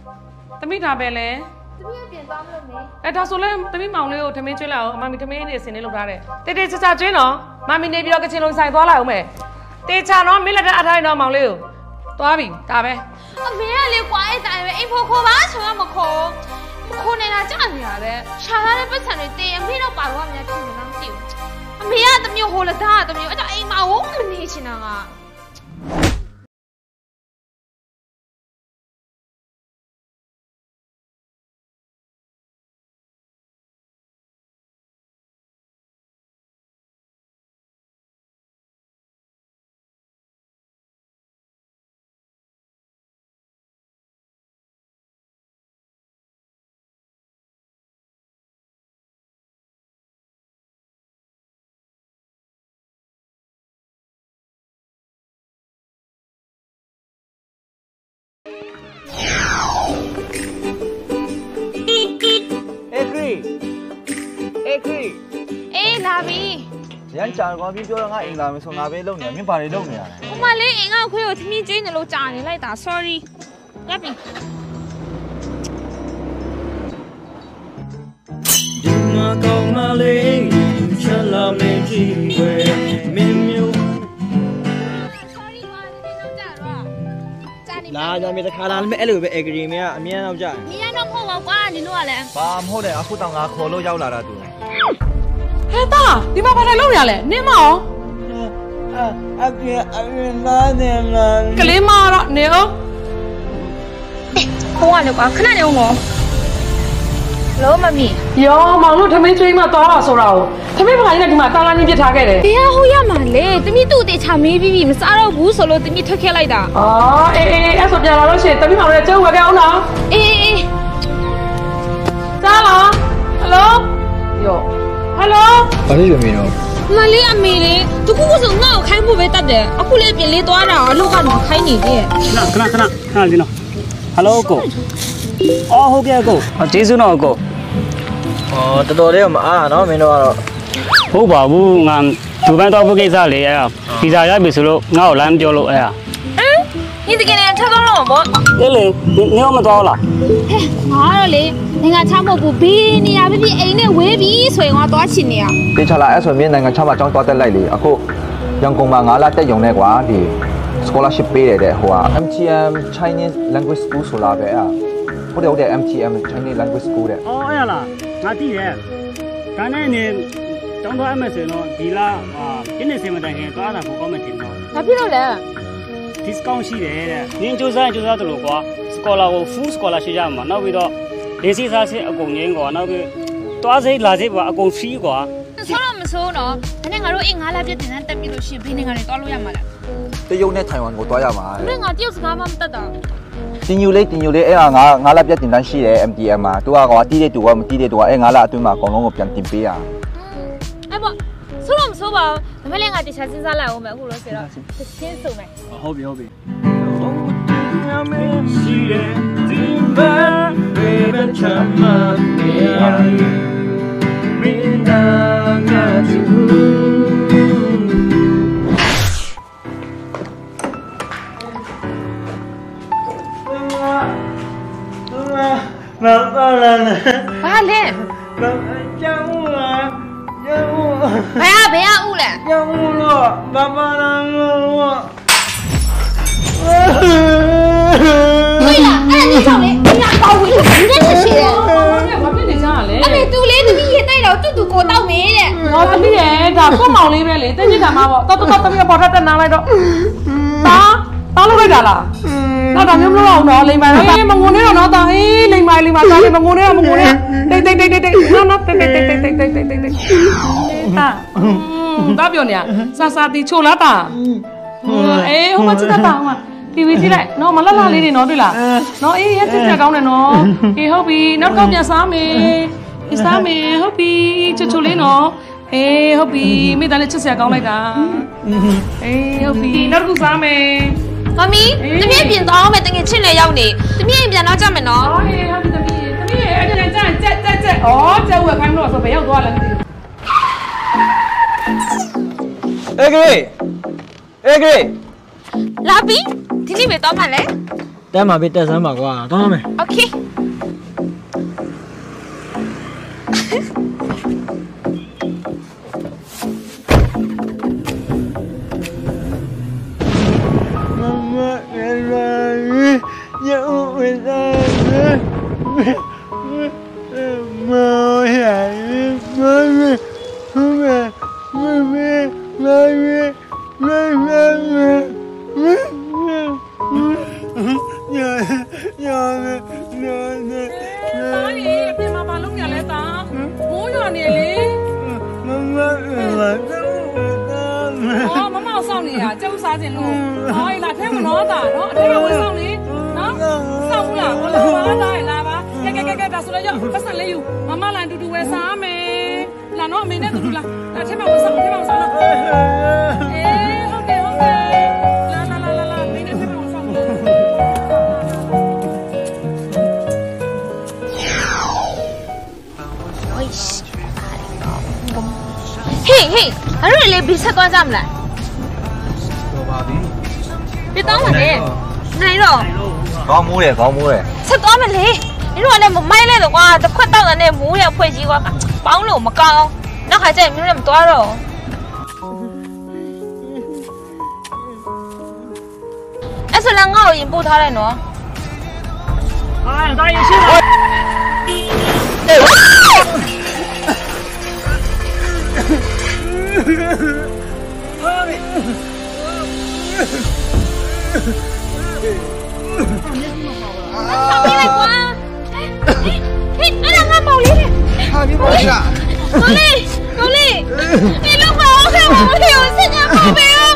တမိဒါပဲလေတမီးပြင်သွားမလို့မေဒါဆိုလဲတမိမောင်လေးကိုထမင်းကျွေးလိုက်အောင်မမီထမင်းနေစင်နေလုပ်ထားတယ်တေချာကျွေးနော်မမီနေပြီးတော့ကချင်လုံးဆိုင်သွားလိုက်အောင်မယ်တေချာနော်မင်းလက်အထိုင်နော်မောင်လေးကိုသွားပြီဒါပဲအမေကလေကွာအဲ့တိုင်းပဲအိမ်ဖို့ခေါ်ပါဆိုတော့မခေါ်နေတာကြာနေရတယ်ရှာလာတဲ့ပတ်စံတွေတေးအမေတော့ပါတော့အများဖြစ်နေလားမသိဘူးအမေကတမျိုးဟိုလက်သားကတမျိုးအဲ့ဒါအိမ်မှာဝုန်းမနေချင်တာကအေးလာပြီရန်ကြာကွာပြီးပြောတော့ငါအိမ်လာမယ်ဆိုငါပဲလုံနေမင်းဘာတွေလုံနေရလဲဟိုမလေးအိမ်ကခွေးကိုသမီးကျွေးနေလို့ကြာနေလိုက်တာ sorry ရပ်ပြီဒီမှာကောင်းမလေးချက်လာမင်းကြည့်ွယ်မင်းမျိုး sorry ကွာဒီနေ့တော့ကြာတော့ကြာနေလာကြမယ်တခါလာမယ်အဲ့လိုပဲ agree မင်းကအမြဲတော့ကြာမြင်ရတော့မဟုတ်ပါဘူးကွာဒီတို့ကလည်းဘာမဟုတ်တယ်အခုတောင်ငါခေါ်လို့ရောက်လာတာသူဟဲ့တာဒီမှာဘာထိုင်လုပ်နေရလဲနင်းမအောင်အပြင်သားနေလားကလေးမတော့နေအောင်ဟိုကလည်းကွာခဏနေအောင်လောမမီယောမောင်တို့ထမင်းကျွေးမှသွားတာဆိုတာကိုထမင်းပခိုင်းနဲ့ဒီမှာတာလာနေပြစ်ထားခဲ့တယ်တရားဟိုရမှာလေတမီးသူ့အသေးချမေးပြီးမစားတော့ဘူးဆိုလို့တမီးထွက်ခဲ့လိုက်တာအော်အေးအဲ့ဆိုပြန်လာလို့ရှိရင်တမီးမောင်တို့ကျုပ်ဝယ်ခဲ့အောင်လားအေးကြားလားဟယ်လိုယောဟယ်လိုဘာလို့ရမင်းတော့မလေးအမေလေးတခုခုဆိုငါ့ကိုခိုင်းဖို့ပဲတတ်တယ်အခုလေးပြင်လေးသွားတာအလုပ်ကတော့ခိုင်းနေသေးရဲ့ခဏလေးနော်ဟယ်လိုကိုအော်ဟုတ်ကဲ့ကိုကျေးဇူးတော့ကိုတော်တော်လေးမအားနော်မင်းတို့ကတော့ဟုတ်ပါဘူးငါဒူဘန်တော့ဘုတ်ကိစ္စလေးအဲ့ဗီဇာရပြီဆိုလို့ငါ့ကိုလမ်းပြောလို့အဲ့你这个人差多了不？ 对嘞，你要么多了？ 嘿，我了嘞，人家差不多比你呀，比哎那未必，所以我多钱呢呀。 对起来，上面人家差不多多得来哩，啊个人工嘛，我拉得用那个的 scholarship 俾嚟的，好啊 ，MTM Chinese Language School 出来的啊，我哋有啲 MTM Chinese Language School 的。 哦，哎呀啦，我知嘅，但係呢，講到 MS 咯，ဒီ啦啊，今年7月份多阿大富講咪點咯？ 哪邊度嚟 ？discount ရှိတယ်တဲ့။နင်းစူးစမ်းတယ်လို့ကွာ scholar ကို full scholar ရှိကြမှာနောက်ပြီးတော့လေ့စားစစ်အကုန်ငင်းကွာနောက်ပြီးတွားစိတ်လာစိတ်ကအကုန် free ကွာဆိုတော့မဆိုးတော့ဒါနဲ့ငါတို့အိမ်9လပြည့်တင်တန်းတက်ပြီးလို့ရှိရင်ဘယ်နေကနေတွားလို့ရမှာလဲတရုတ်နဲ့ထိုင်ဝမ်ကိုတွားရမှာဘယ်ငါတရုတ်စကားမှမတတ်တာတင်ယူလေးအဲ့ဟာငါလပြည့်တင်တန်းရှိတယ် MTM မှာသူကကွာတီးတဲ့တူကမတီးတဲ့တူကအဲ့9လအတွင်းမှာအကုန်လုံးကိုပြန်တင်ပေးရအဲ့ပေါ့ဆိုတော့မဆိုးပါဘူးဒါမဲ့လည်းငါတခြားစဉ်းစားလိုက်အောင်မယ်အခုလို့ဆိုတော့ချင်းစုံမယ်ဟုတ်ပြီရှိတယ်ဒီမှာဘေးချမ်းမနေရမင်းနာငါသူဘာလဲဘာလဲကြောက်ဦးလားကြောက်ဦးဘယ်ဦးလဲကြောက်ဦးလို့ဘာမှမလို့对呀，哎，你找嘞，你俩搞回来，你这是谁？ ဘာဖြစ်နေကြတာလဲအမေတူလေးသမီးရေးတိုက်တော့တူကိုတောက်မေးတဲ့ဟောသမီးရဲ့ဒါကိုမောင်လေးပဲလေတိတ်တိတ်တာမှာပေါ့တော်သမီးကပေါ်ထတက်နားလိုက်တော့တားလို့လိုက်တာလားတော့ဒါမျိုးမလုပ်အောင်တော့လိမ္မာတော့မငုံနေတော့တော့တာဟေးလိမ္မာတာလေမငုံနေတော့တိတ်နော်တိတ်တိတ်တာပြောနေရစာတီချိုလားတာအေးဟိုမှာချစ်တာဟိုမှာတီဗီကြည့်လိုက်နော်မလှလှလေးတွေနော်တွေ့လားနော်အေးရက်ချက်ကောင်းတယ်နော်အေးဟုတ်ပြီနောက်တော့ပြန်စားမယ်ဟုတ်ပြီချိုလေးနော်အေးဟုတ်ပြီမိသားလေးချစ်စရာကောင်းလိုက်တာအေးဟုတ်ပြီနောက်တစ်ခုစားမယ်မမီတမီးပြင်သွားအောင်မယ်တကယ်ချစ်လေရောက်နေတမီးအိမ်ပြန်တော့ကြမယ်နော်အေးဟုတ်ပြီတမီးရဲ့အဲ့ဒါလည်းကြာကြက်ဩကျဝက်ခိုင်းလို့ဆိုဘယ်ရောက်သွားလဲမသိဘူးအေးဂရေလာပြီဒီနေ့ပဲတော့မှလဲတဲမှာပဲတက်စမ်းပါကွာသွားမယ်โอเคအဲ့ဒါလေဘီဆက်သွားကြမလားတော်ပါပြီပြတော့မလဲနိုင်တော့ကောင်းမိုးတယ်ဆက်သွားမလဲ你说那没买来的话，这快到了那木料配鸡瓜，帮了我们高，那还在没有那么多肉。哎，是两个人不他来喏。 哎，大爷去了。 上面来过。嘿，俺两个毛哩嘞！ 差别多少？ 毛哩，你弄毛看我有这个毛病啊！